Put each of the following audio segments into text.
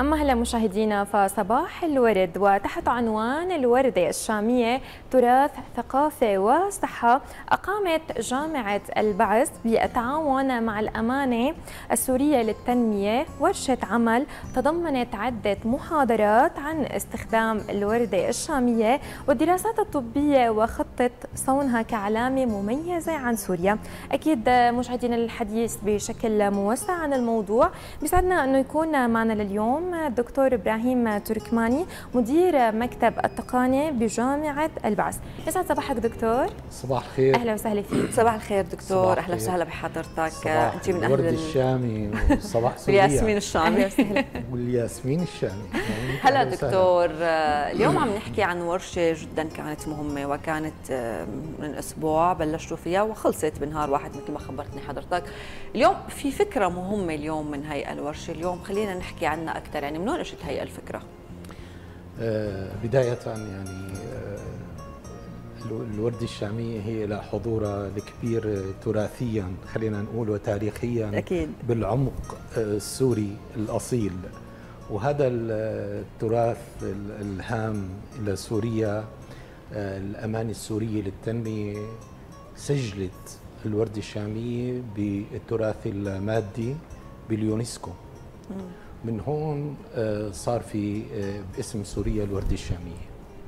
أما هلا مشاهدينا فصباح الورد وتحت عنوان الوردة الشامية تراث ثقافة وصحة، أقامت جامعة البعث بالتعاون مع الأمانة السورية للتنمية ورشة عمل تضمنت عدة محاضرات عن استخدام الوردة الشامية والدراسات الطبية وخطة صونها كعلامة مميزة عن سوريا. أكيد مشاهدينا الحديث بشكل موسع عن الموضوع، بيسعدنا أنه يكون معنا لليوم الدكتور إبراهيم تركماني مدير مكتب التقنية بجامعة البعث. يسعد صباحك دكتور. صباح الخير. أهلا وسهلا فيك. صباح الخير دكتور، أهلا وسهلا بحضرتك. أنت من أهل الورد الشامي وصباح سوريا والياسمين الشامي. والياسمين الشامي. هلا دكتور، اليوم عم نحكي عن ورشة جدا كانت مهمة، وكانت من أسبوع بلشتوا فيها وخلصت بنهار واحد مثل ما خبرتني حضرتك. اليوم في فكرة مهمة اليوم من هي الورشة، اليوم خلينا نحكي عنها أكثر، يعني من وين اجت هي الفكرة؟ بداية يعني الوردة الشامية هي لها حضورها الكبير تراثيا، خلينا نقول، وتاريخيا أكيد بالعمق السوري الأصيل. وهذا التراث الهام إلى سوريا، الأمانة السورية للتنمية سجلت الوردة الشامية بالتراث المادي باليونسكو. من هون صار في باسم سوريا الوردة الشامية،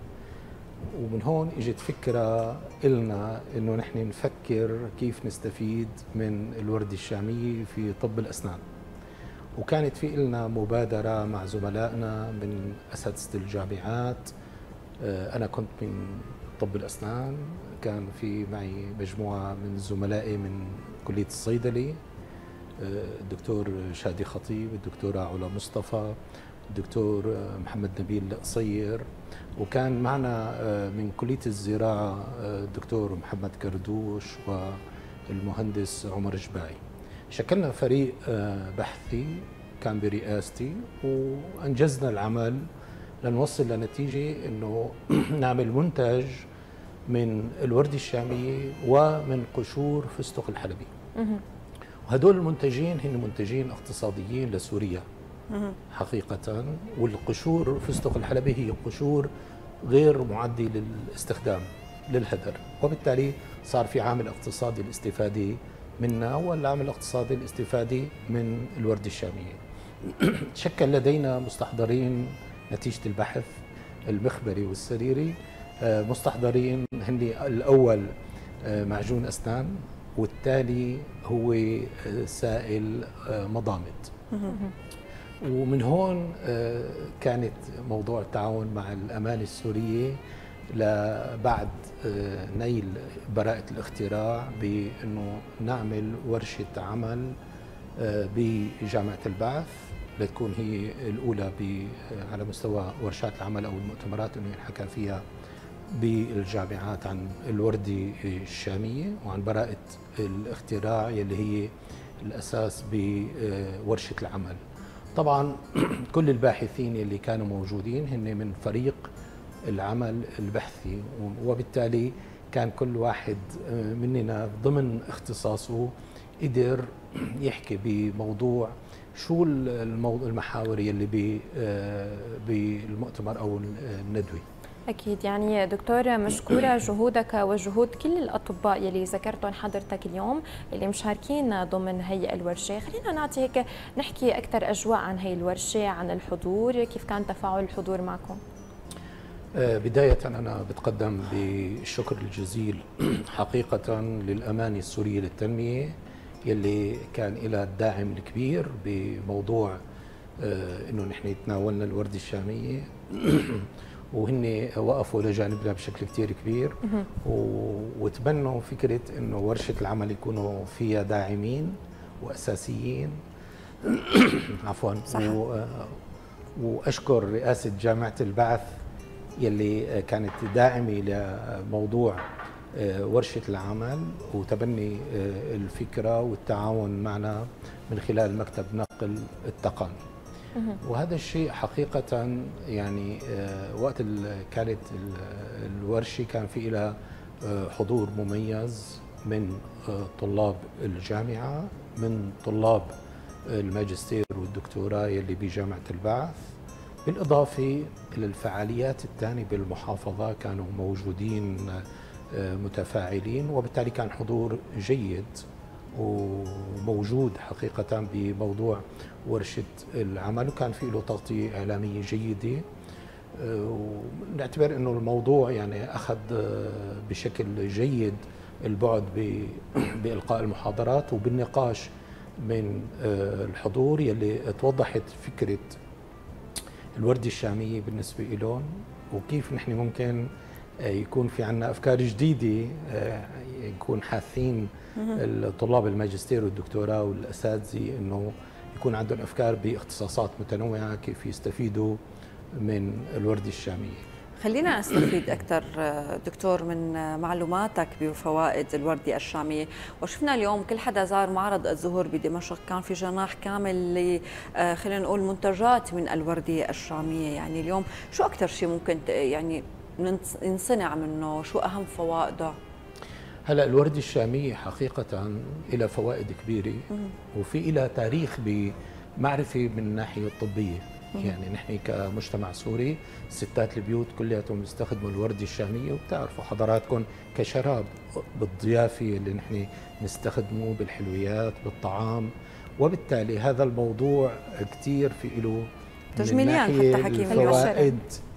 ومن هون اجت فكرة إلنا إنه نحن نفكر كيف نستفيد من الوردة الشامية في طب الأسنان. وكانت في إلنا مبادرة مع زملائنا من أساتذة الجامعات. أنا كنت من طب الأسنان، كان في معي مجموعة من زملائي من كلية الصيدلة، الدكتور شادي خطيب، الدكتورة علا مصطفى، الدكتور محمد نبيل القصير، وكان معنا من كلية الزراعة الدكتور محمد كردوش والمهندس عمر جباعي. شكلنا فريق بحثي كان برئاستي، وأنجزنا العمل لنوصل لنتيجة إنه نعمل منتج من الوردة الشامية ومن قشور فستق الحلبي. وهدول المنتجين هن منتجين اقتصاديين لسوريا حقيقة، والقشور فستق الحلبي هي قشور غير معدة للاستخدام للهدر، وبالتالي صار في عامل اقتصادي الاستفادة منا، والعامل الاقتصادي الاستفادة من الوردة الشامية. تشكل لدينا مستحضرين نتيجة البحث المخبري والسريري. مستحضرين هن الأول معجون أسنان، والتالي هو سائل مضامض. ومن هون كانت موضوع التعاون مع الأمانة السورية لبعد نيل براءة الاختراع بأنه نعمل ورشة عمل بجامعة البعث لتكون هي الأولى على مستوى ورشات العمل أو المؤتمرات أنه ينحكى فيها بالجامعات عن الوردة الشامية وعن براءة الاختراع يلي هي الأساس بورشة العمل. طبعا كل الباحثين اللي كانوا موجودين هن من فريق العمل البحثي، وبالتالي كان كل واحد مننا ضمن اختصاصه قدر يحكي بموضوع شو المحاور يلي بالمؤتمر أو الندوة. أكيد يعني دكتور، مشكورة جهودك وجهود كل الأطباء يلي ذكرتهم حضرتك اليوم اللي مشاركين ضمن هي الورشة. خلينا نعطي هيك نحكي أكثر أجواء عن هي الورشة، عن الحضور، كيف كان تفاعل الحضور معكم؟ بداية أنا بتقدم بالشكر الجزيل حقيقة للأمانة السورية للتنمية يلي كان لها الداعم الكبير بموضوع إنه نحن يتناولنا الوردة الشامية وهن وقفوا لجانبنا بشكل كتير كبير، وتبنوا فكرة إنه ورشة العمل يكونوا فيها داعمين وأساسيين. عفوا. وأشكر رئاسة جامعة البعث يلي كانت داعمة لموضوع ورشة العمل وتبني الفكرة والتعاون معنا من خلال مكتب نقل التقني. وهذا الشيء حقيقة يعني وقت كانت الورشة كان في لها حضور مميز من طلاب الجامعة، من طلاب الماجستير والدكتوراه يلي بجامعة البعث، بالإضافة إلى الفعاليات الثانية بالمحافظة كانوا موجودين متفاعلين، وبالتالي كان حضور جيد وموجود حقيقة بموضوع ورشة العمل، وكان في له تغطية إعلامية جيدة. ونعتبر أنه الموضوع يعني أخذ بشكل جيد البعد بإلقاء المحاضرات وبالنقاش من الحضور يلي توضحت فكرة الوردة الشامية بالنسبة لهم، وكيف نحن ممكن يكون في عنا أفكار جديدة، يكون حاثين الطلاب الماجستير والدكتوراه والأساتذة أنه يكون عندهم أفكار باختصاصات متنوعة كيف يستفيدوا من الوردة الشامية. خلينا نستفيد أكثر دكتور من معلوماتك بفوائد الوردة الشامية. وشفنا اليوم كل حدا زار معرض الزهور بدمشق كان في جناح كامل ل خلينا نقول منتجات من الوردة الشامية. يعني اليوم شو أكثر شيء ممكن يعني ينصنع منه؟ شو أهم فوائده؟ هلا الوردة الشامية حقيقة إلى فوائد كبيرة، وفي إلى تاريخ بمعرفة من الناحية الطبية. يعني نحن كمجتمع سوري ستات البيوت كلياتهم بيستخدموا الوردة الشامية، وبتعرفوا حضراتكم كشراب بالضيافة اللي نحن نستخدمه بالحلويات بالطعام، وبالتالي هذا الموضوع كثير في له تجميليا حتى حكيم الفوائد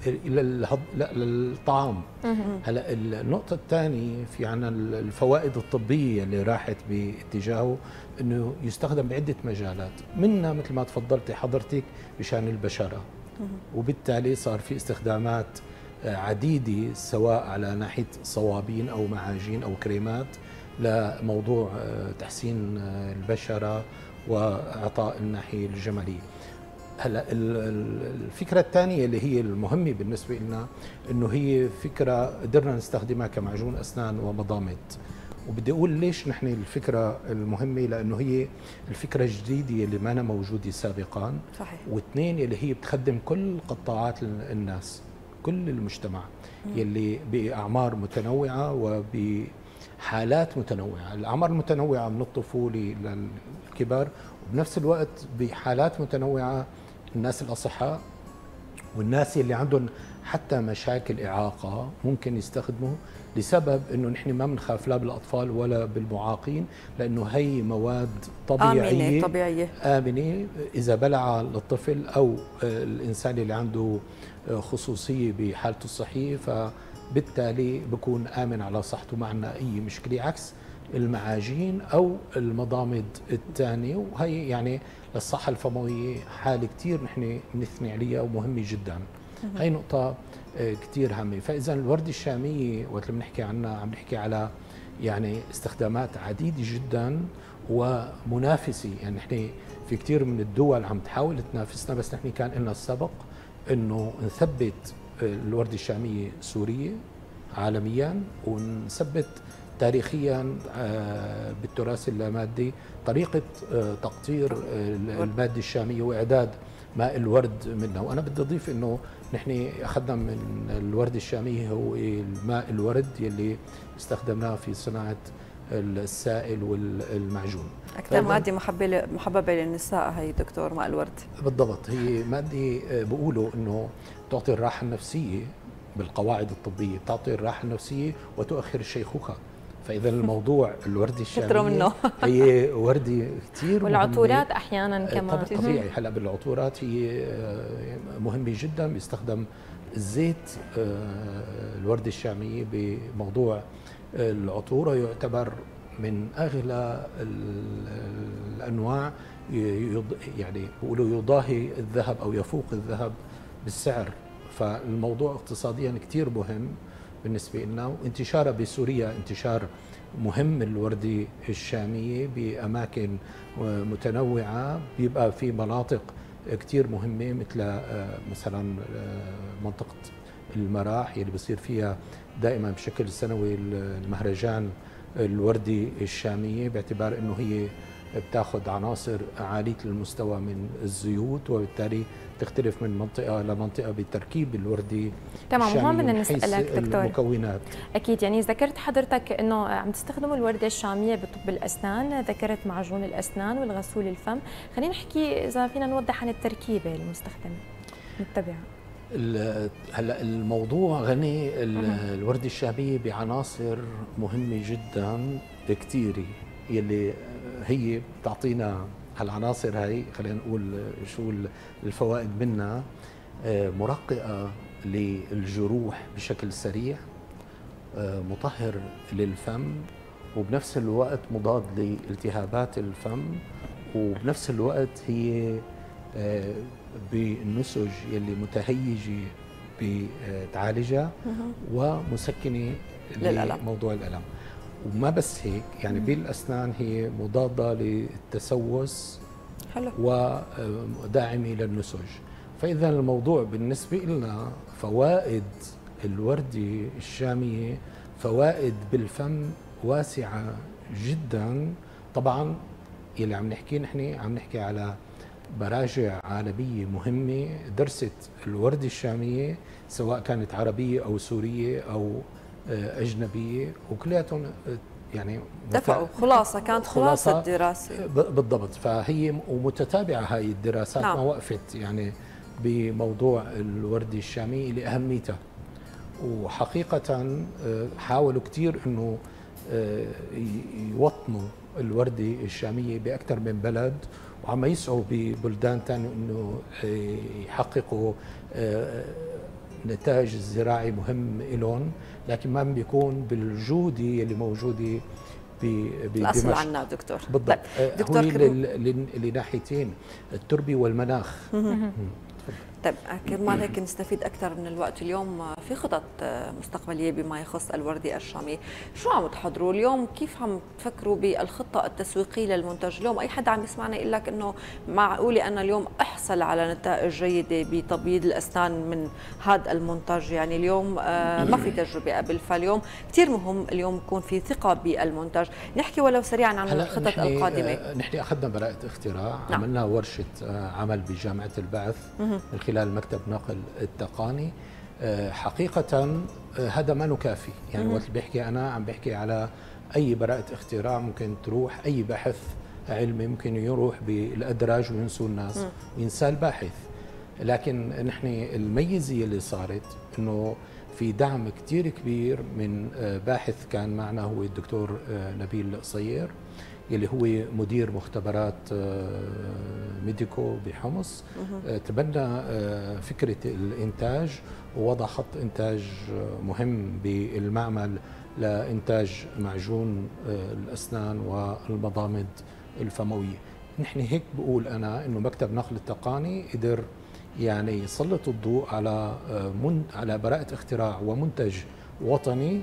للطعام. هلا النقطة الثانية في عنا الفوائد الطبية اللي راحت باتجاهه انه يستخدم بعدة مجالات، منها مثل ما تفضلتي حضرتك بشان البشرة، وبالتالي صار في استخدامات عديدة سواء على ناحية صوابين او معاجين او كريمات لموضوع تحسين البشرة واعطاء الناحية الجمالية. هلا الفكره الثانيه اللي هي المهمه بالنسبه لنا انه هي فكره قدرنا نستخدمها كمعجون اسنان ومضامض. وبدي اقول ليش نحن الفكره المهمه، لانه هي الفكره الجديده اللي ما موجوده سابقا. صحيح. واثنين اللي هي بتخدم كل قطاعات الناس، كل المجتمع يلي باعمار متنوعه وبحالات متنوعه. الاعمار المتنوعه من الطفوله للكبار، وبنفس الوقت بحالات متنوعه الناس الأصحاء والناس اللي عندهم حتى مشاكل إعاقة ممكن يستخدموا، لسبب أنه نحن ما بنخاف لا بالأطفال ولا بالمعاقين، لأنه هي مواد طبيعية آمنة إذا بلع الطفل أو الإنسان اللي عنده خصوصية بحالته الصحية، فبالتالي بكون آمن على صحته، ما عندنا أي مشكلة، عكس المعاجين أو المضامض الثانية. وهي يعني للصحة الفموية حالة كتير نحن نثني عليها ومهمة جدا. هي نقطة كتير هامة. فإذا الوردة الشامية وقت بنحكي عنها عم نحكي على يعني استخدامات عديدة جدا ومنافسة. يعني نحن في كتير من الدول عم تحاول تنافسنا، بس نحن كان لنا السبق انه نثبت الوردة الشامية سورية عالميا، ونثبت تاريخيا بالتراث اللامادي طريقة تقطير المادة الشامية وإعداد ماء الورد منها. وأنا بدي أضيف أنه نحن أخذنا من الوردة الشامية هو الماء الورد يلي استخدمناه في صناعة السائل والمعجون. أكثر مادة محببة للنساء هي دكتور ماء الورد. بالضبط، هي مادة بيقولوا أنه تعطي الراحة النفسية بالقواعد الطبية، بتعطي الراحة النفسية وتؤخر الشيخوخة. فإذا الموضوع الوردة الشامية هي وردة كثير والعطورات أحيانا كمان طبيعي. هلا بالعطورات هي مهمة جدا، بيستخدم الزيت الوردة الشامية بموضوع العطورة، يعتبر من أغلى الأنواع، يعني بيقولوا يضاهي الذهب أو يفوق الذهب بالسعر. فالموضوع اقتصاديا كثير مهم بالنسبة لنا، وانتشارها بسوريا انتشار مهم الوردة الشامية بأماكن متنوعة. بيبقى في مناطق كتير مهمة مثل مثلا منطقة المراح اللي بصير فيها دائما بشكل سنوي المهرجان الوردة الشامية، باعتبار انه هي بتاخذ عناصر عالية المستوى من الزيوت، وبالتالي تختلف من منطقة لمنطقة بتركيب الوردي تمام. الشامي وهون بدنا من حيث نسألك دكتور المكونات. أكيد، يعني ذكرت حضرتك أنه عم تستخدموا الوردة الشامية بطب الأسنان، ذكرت معجون الأسنان والغسول الفم، خلينا نحكي إذا فينا نوضح عن التركيبة المستخدمة نتبعها. هلا الموضوع غني. الوردة الشامية بعناصر مهمة جدا كثيرة، يلي هي بتعطينا هالعناصر هاي، خلينا نقول شو الفوائد منها. مرققة للجروح بشكل سريع، مطهر للفم، وبنفس الوقت مضاد لالتهابات الفم، وبنفس الوقت هي بالنسج يلي متهيجة بتعالجها، ومسكنة لموضوع الألم. وما بس هيك، يعني بالأسنان هي مضادة للتسوس، حلو، وداعمة للنسج. فإذا الموضوع بالنسبة لنا فوائد الوردة الشامية فوائد بالفم واسعة جدا. طبعا يلي عم نحكي نحن عم نحكي على مراجع عالمية مهمة درست الوردة الشامية، سواء كانت عربية أو سورية أو أجنبية، وكلياتهم يعني اتفقوا. خلاصة كانت خلاصة الدراسة بالضبط. فهي ومتتابعة هاي الدراسات، نعم. ما وقفت يعني بموضوع الوردة الشامية لأهميتها. وحقيقة حاولوا كتير أنه يوطنوا الوردة الشامية بأكثر من بلد، وعم يسعوا ببلدان ثانيه انه يحققوا نتاج زراعي مهم لهم، لكن ما بيكون بالجوده اللي موجوده الاصل عنا دكتور. بالضبط. دكتور لناحيتين التربه والمناخ. طيب كرمال هيك نستفيد اكثر من الوقت، اليوم في خطط مستقبليه بما يخص الوردة الشامية، شو عم تحضروا اليوم؟ كيف عم تفكروا بالخطه التسويقيه للمنتج؟ اليوم اي حدا عم يسمعنا يقول لك انه معقوله انا اليوم احصل على نتائج جيده بتبييض الاسنان من هذا المنتج، يعني اليوم ما في تجربه قبل، فاليوم كثير مهم اليوم يكون في ثقه بالمنتج. نحكي ولو سريعا عن الخطط القادمه. نحن اخذنا براءه اختراع، نعم. عملنا ورشه عمل بجامعه البعث من خلال مكتب نقل التقاني. حقيقة هذا ما كافي، يعني وقت بحكي أنا عم بحكي على أي براءة اختراع ممكن تروح، أي بحث علمي ممكن يروح بالأدراج وينسوا الناس وينسى الباحث. لكن نحن الميزة اللي صارت إنه في دعم كتير كبير من باحث كان معنا، هو الدكتور نبيل القصير، يلي هو مدير مختبرات ميديكو بحمص. تبنى فكرة الإنتاج ووضع خط إنتاج مهم بالمعمل لإنتاج معجون الأسنان والمضامض الفموية. نحن هيك بقول أنا إنه مكتب نقل التقاني قدر يعني يسلط الضوء على براءة اختراع ومنتج وطني،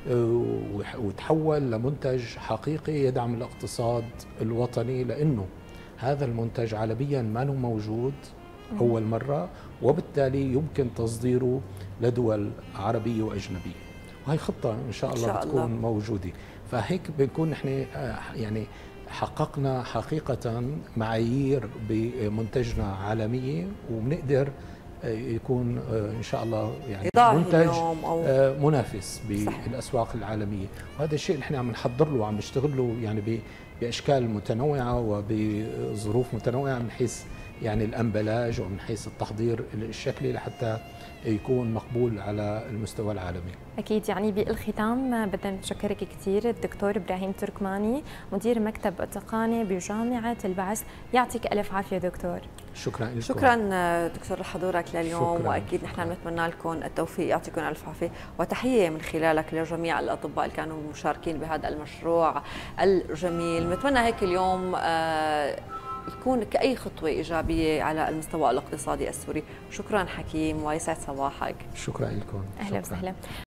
وتحول لمنتج حقيقي يدعم الاقتصاد الوطني، لأنه هذا المنتج عالميا ما له موجود أول مرة، وبالتالي يمكن تصديره لدول عربية وأجنبية، وهي خطة إن شاء الله بتكون موجودة. فهيك بنكون نحن يعني حققنا حقيقة معايير بمنتجنا عالمية، وبنقدر يكون إن شاء الله يعني منتج منافس بالأسواق العالمية. وهذا الشيء اللي احنا عم نحضر له وعم نشتغل له يعني بأشكال متنوعة وبظروف متنوعة، من حيث يعني الأمبلاج ومن حيث التحضير الشكلي لحتى يكون مقبول على المستوى العالمي. أكيد. يعني بالختام بدنا نشكرك كثير الدكتور إبراهيم تركماني، مدير مكتب التقاني بجامعة البعث. يعطيك ألف عافية دكتور. شكرا لكم. شكرا دكتور لحضورك لليوم. شكرا. واكيد نحن بنتمنى لكم التوفيق، يعطيكم الف عافيه، وتحيه من خلالك لجميع الاطباء اللي كانوا مشاركين بهذا المشروع الجميل. بنتمنى هيك اليوم يكون كأي خطوة إيجابية على المستوى الاقتصادي السوري. شكرا حكيم ويسعد صباحك. شكرا لكم. أهلا وسهلا.